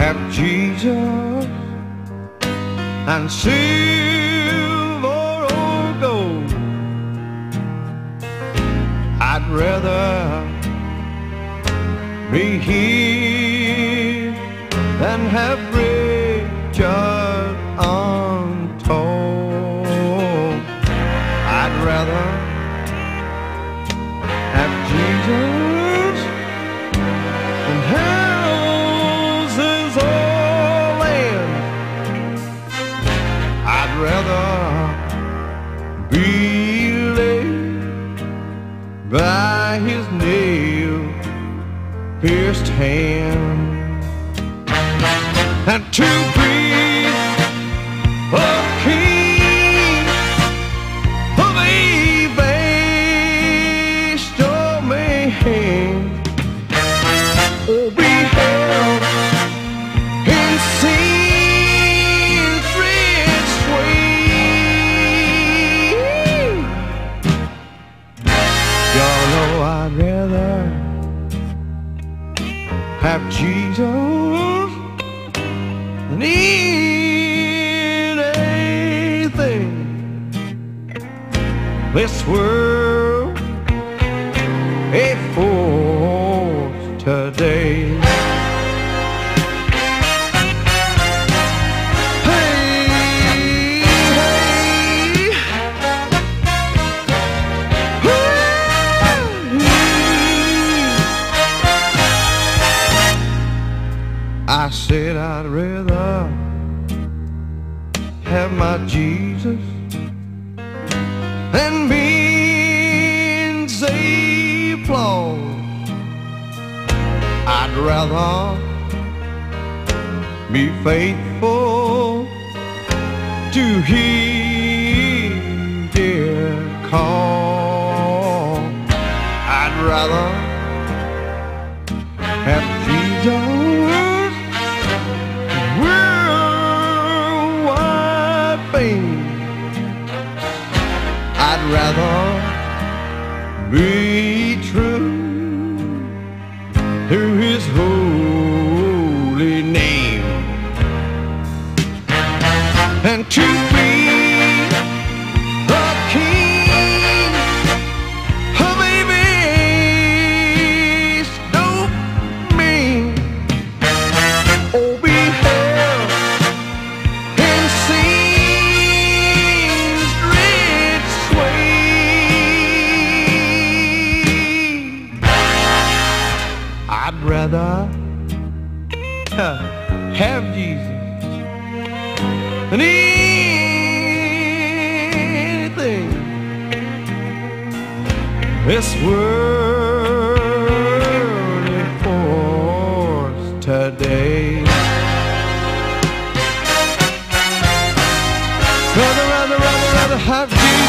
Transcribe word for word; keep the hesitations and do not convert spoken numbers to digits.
have Jesus and silver or gold. I'd rather be here than have riches untold. I'd rather have Jesus than houses or land. I'd rather be laid by his nail-pierced hand and to be a king of a vast domain, or be held in sin's red sway. Y'all know I'd rather have Jesus than anything this world affords today. Hey, hey, I said I'd rather have my Jesus and men's applause. I'd rather be faithful to his dear call. I'd rather have Jesus, worldwide fame. I'd rather be true to his holy name and to be the king of a vast domain, or be held in sin's red sway. I'd rather have Jesus than anything this world affords today. Rather, rather, rather, rather have Jesus